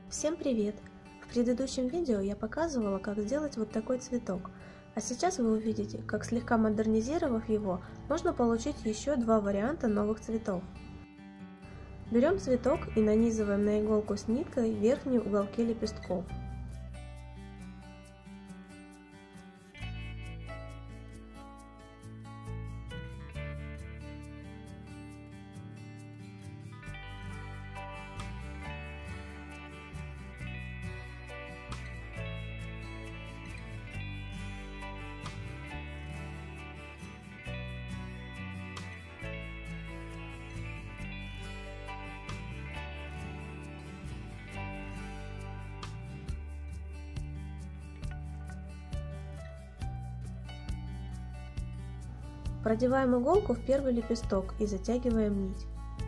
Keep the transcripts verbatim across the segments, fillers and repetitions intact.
Всем привет! В предыдущем видео я показывала, как сделать вот такой цветок, а сейчас вы увидите, как, слегка модернизировав его, можно получить еще два варианта новых цветов. Берем цветок и нанизываем на иголку с ниткой верхние уголки лепестков. Продеваем иголку в первый лепесток и затягиваем нить.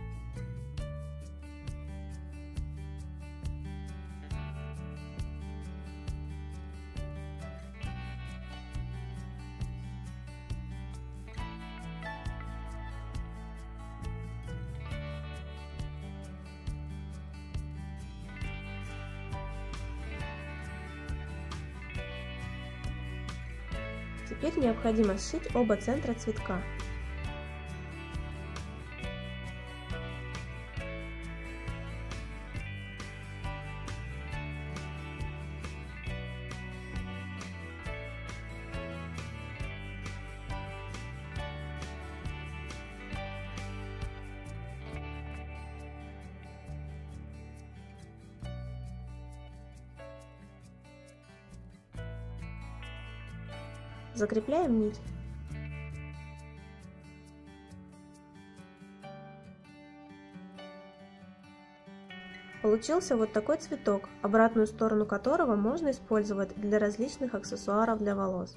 Теперь необходимо сшить оба центра цветка. Закрепляем нить. Получился вот такой цветок, обратную сторону которого можно использовать для различных аксессуаров для волос.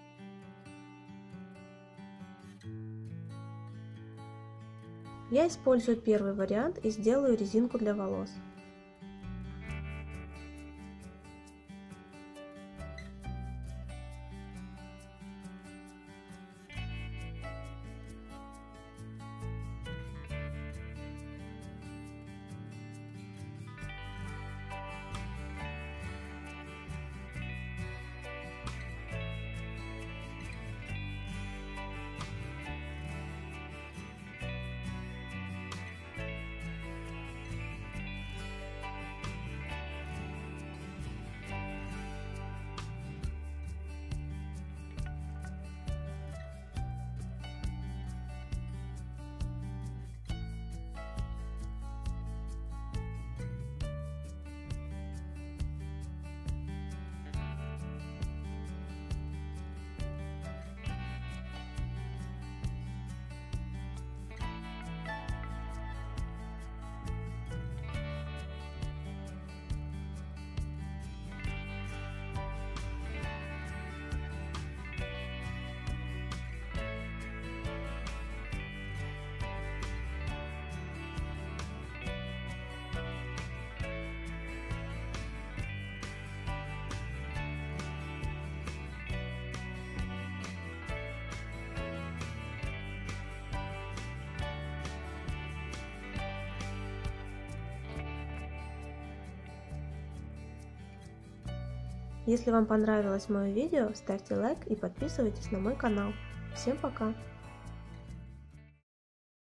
Я использую первый вариант и сделаю резинку для волос. Если вам понравилось мое видео, ставьте лайк и подписывайтесь на мой канал. Всем пока!